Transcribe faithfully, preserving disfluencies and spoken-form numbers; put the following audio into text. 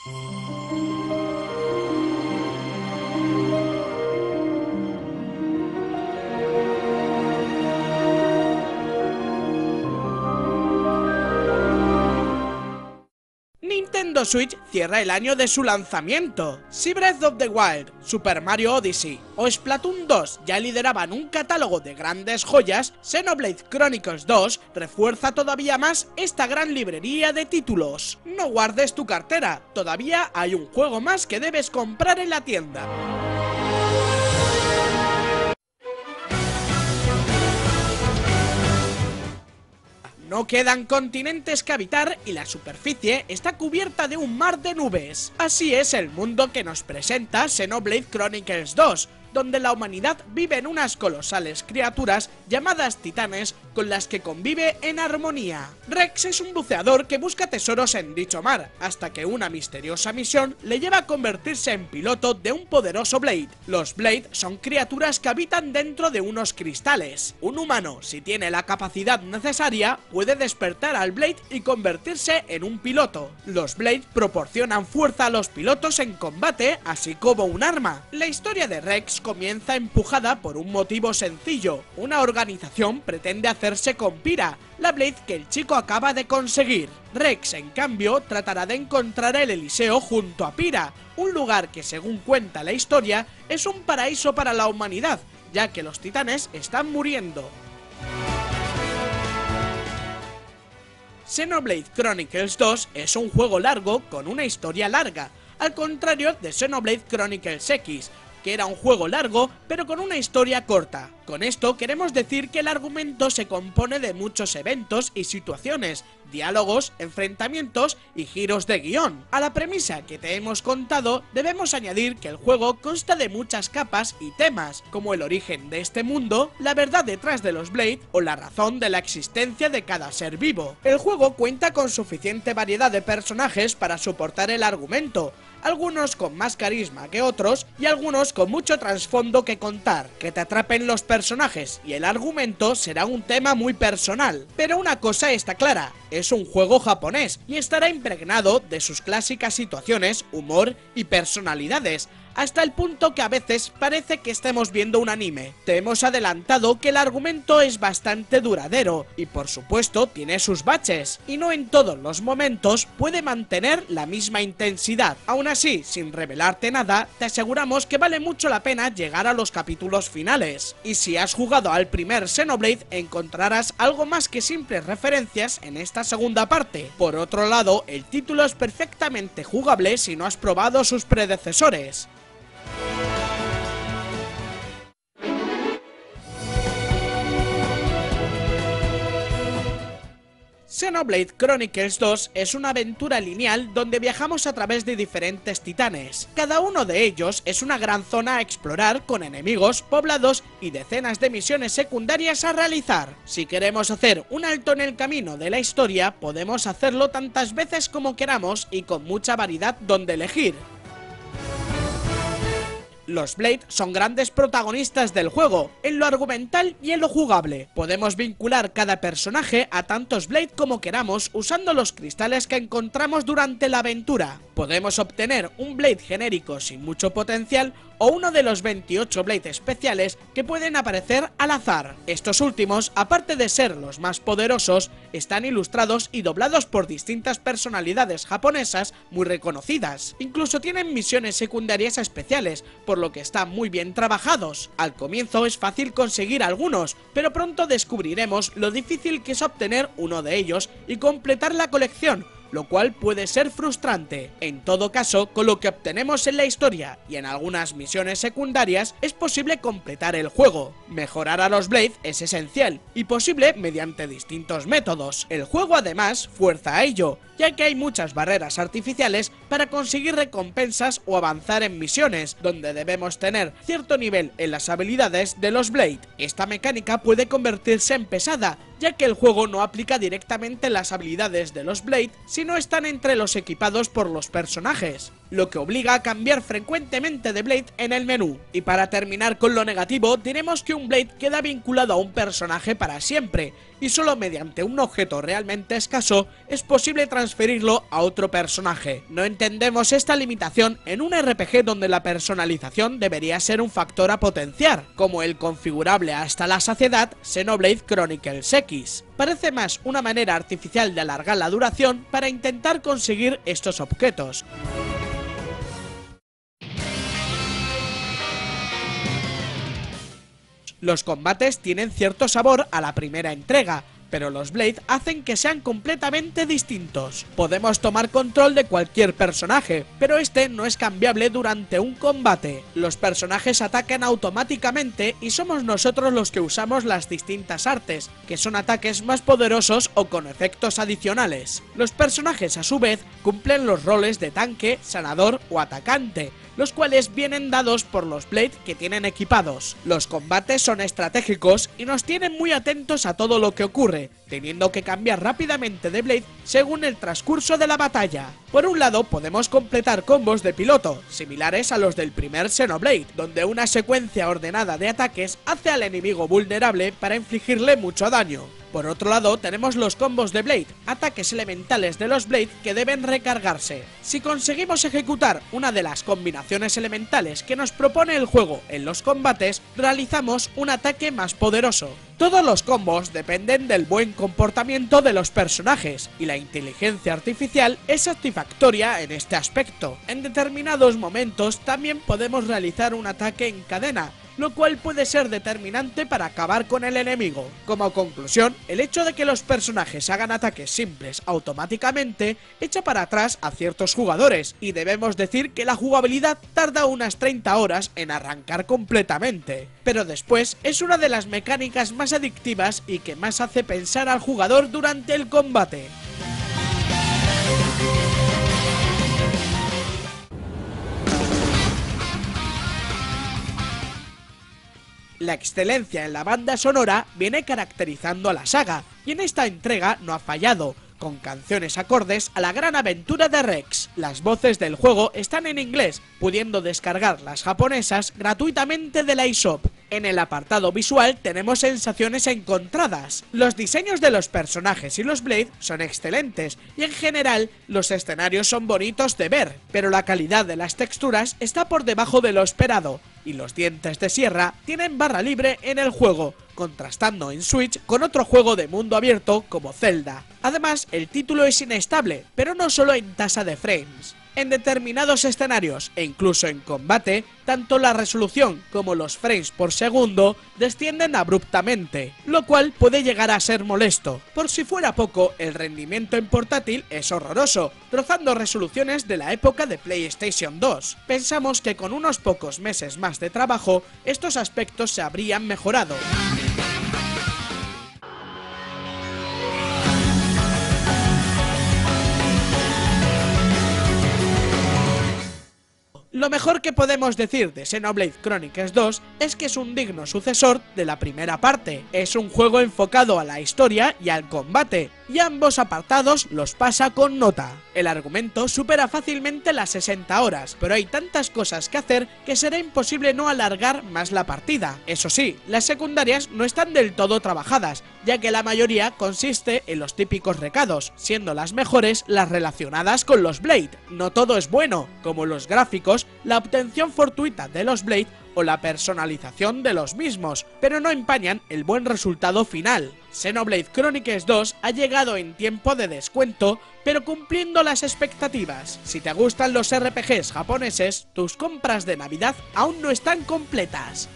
Nintendo Switch cierra el año de su lanzamiento. Si Breath of the Wild, Super Mario Odyssey o Splatoon dos ya lideraban un catálogo de grandes joyas, Xenoblade Chronicles dos refuerza todavía más esta gran librería de títulos. No guardes tu cartera, todavía hay un juego más que debes comprar en la tienda. No quedan continentes que habitar y la superficie está cubierta de un mar de nubes. Así es el mundo que nos presenta Xenoblade Chronicles dos, donde la humanidad vive en unas colosales criaturas llamadas titanes con las que convive en armonía. Rex es un buceador que busca tesoros en dicho mar, hasta que una misteriosa misión le lleva a convertirse en piloto de un poderoso Blade. Los Blade son criaturas que habitan dentro de unos cristales. Un humano, si tiene la capacidad necesaria, puede despertar al Blade y convertirse en un piloto. Los Blade proporcionan fuerza a los pilotos en combate, así como un arma. La historia de Rex comienza empujada por un motivo sencillo. Una organización pretende hacerse con Pyra, la Blade que el chico acaba de conseguir. Rex, en cambio, tratará de encontrar el Eliseo junto a Pyra, un lugar que, según cuenta la historia, es un paraíso para la humanidad, ya que los titanes están muriendo. Xenoblade Chronicles dos es un juego largo con una historia larga, al contrario de Xenoblade Chronicles X, que era un juego largo pero con una historia corta. Con esto queremos decir que el argumento se compone de muchos eventos y situaciones, diálogos, enfrentamientos y giros de guión. A la premisa que te hemos contado debemos añadir que el juego consta de muchas capas y temas, como el origen de este mundo, la verdad detrás de los Blade o la razón de la existencia de cada ser vivo. El juego cuenta con suficiente variedad de personajes para soportar el argumento, algunos con más carisma que otros y algunos con mucho trasfondo que contar. Que te atrapen los personajes y el argumento será un tema muy personal, pero una cosa está clara, es un juego japonés y estará impregnado de sus clásicas situaciones, humor y personalidades, hasta el punto que a veces parece que estemos viendo un anime. Te hemos adelantado que el argumento es bastante duradero y por supuesto tiene sus baches, y no en todos los momentos puede mantener la misma intensidad. Aún así, sin revelarte nada, te aseguramos que vale mucho la pena llegar a los capítulos finales. Y si has jugado al primer Xenoblade, encontrarás algo más que simples referencias en esta segunda parte. Por otro lado, el título es perfectamente jugable si no has probado sus predecesores. Xenoblade Chronicles dos es una aventura lineal donde viajamos a través de diferentes titanes. Cada uno de ellos es una gran zona a explorar con enemigos, poblados y decenas de misiones secundarias a realizar. Si queremos hacer un alto en el camino de la historia, podemos hacerlo tantas veces como queramos y con mucha variedad donde elegir. Los Blade son grandes protagonistas del juego, en lo argumental y en lo jugable. Podemos vincular cada personaje a tantos Blade como queramos usando los cristales que encontramos durante la aventura. Podemos obtener un Blade genérico sin mucho potencial o uno de los veintiocho Blade especiales que pueden aparecer al azar. Estos últimos, aparte de ser los más poderosos, están ilustrados y doblados por distintas personalidades japonesas muy reconocidas. Incluso tienen misiones secundarias especiales, por lo que están muy bien trabajados. Al comienzo es fácil conseguir algunos, pero pronto descubriremos lo difícil que es obtener uno de ellos y completar la colección, lo cual puede ser frustrante. En todo caso, con lo que obtenemos en la historia y en algunas misiones secundarias, es posible completar el juego. Mejorar a los Blade es esencial y posible mediante distintos métodos. El juego además fuerza a ello, ya que hay muchas barreras artificiales para conseguir recompensas o avanzar en misiones, donde debemos tener cierto nivel en las habilidades de los Blade. Esta mecánica puede convertirse en pesada, ya que el juego no aplica directamente las habilidades de los Blade si no están entre los equipados por los personajes. lo que obliga a cambiar frecuentemente de Blade en el menú. Y para terminar con lo negativo, diremos que un Blade queda vinculado a un personaje para siempre, y solo mediante un objeto realmente escaso es posible transferirlo a otro personaje. No entendemos esta limitación en un R P G donde la personalización debería ser un factor a potenciar, como el configurable hasta la saciedad Xenoblade Chronicles X. Parece más una manera artificial de alargar la duración para intentar conseguir estos objetos. Los combates tienen cierto sabor a la primera entrega, pero los Blade hacen que sean completamente distintos. Podemos tomar control de cualquier personaje, pero este no es cambiable durante un combate. Los personajes atacan automáticamente y somos nosotros los que usamos las distintas artes, que son ataques más poderosos o con efectos adicionales. Los personajes a su vez cumplen los roles de tanque, sanador o atacante, los cuales vienen dados por los Blade que tienen equipados. Los combates son estratégicos y nos tienen muy atentos a todo lo que ocurre, teniendo que cambiar rápidamente de Blade según el transcurso de la batalla. Por un lado podemos completar combos de piloto, similares a los del primer Xenoblade, donde una secuencia ordenada de ataques hace al enemigo vulnerable para infligirle mucho daño. Por otro lado tenemos los combos de Blade, ataques elementales de los Blade que deben recargarse. Si conseguimos ejecutar una de las combinaciones elementales que nos propone el juego en los combates, realizamos un ataque más poderoso. Todos los combos dependen del buen comportamiento de los personajes, y la inteligencia artificial es satisfactoria en este aspecto. En determinados momentos también podemos realizar un ataque en cadena, lo cual puede ser determinante para acabar con el enemigo. Como conclusión, el hecho de que los personajes hagan ataques simples automáticamente echa para atrás a ciertos jugadores, y debemos decir que la jugabilidad tarda unas treinta horas en arrancar completamente. Pero después es una de las mecánicas más adictivas y que más hace pensar al jugador durante el combate. La excelencia en la banda sonora viene caracterizando a la saga, y en esta entrega no ha fallado, con canciones acordes a la gran aventura de Rex. Las voces del juego están en inglés, pudiendo descargar las japonesas gratuitamente de la eShop. En el apartado visual tenemos sensaciones encontradas. Los diseños de los personajes y los Blade son excelentes, y en general los escenarios son bonitos de ver, pero la calidad de las texturas está por debajo de lo esperado, y los dientes de sierra tienen barra libre en el juego, contrastando en Switch con otro juego de mundo abierto como Zelda. Además, el título es inestable, pero no solo en tasa de frames. En determinados escenarios e incluso en combate, tanto la resolución como los frames por segundo descienden abruptamente, lo cual puede llegar a ser molesto. Por si fuera poco, el rendimiento en portátil es horroroso, rozando resoluciones de la época de PlayStation dos. Pensamos que con unos pocos meses más de trabajo, estos aspectos se habrían mejorado. Lo mejor que podemos decir de Xenoblade Chronicles dos es que es un digno sucesor de la primera parte. Es un juego enfocado a la historia y al combate, y ambos apartados los pasa con nota. El argumento supera fácilmente las sesenta horas, pero hay tantas cosas que hacer que será imposible no alargar más la partida. Eso sí, las secundarias no están del todo trabajadas, ya que la mayoría consiste en los típicos recados, siendo las mejores las relacionadas con los Blade. No todo es bueno, como los gráficos, la obtención fortuita de los Blade o la personalización de los mismos, pero no empañan el buen resultado final. Xenoblade Chronicles dos ha llegado en tiempo de descuento, pero cumpliendo las expectativas. Si te gustan los R P Gs japoneses, tus compras de Navidad aún no están completas.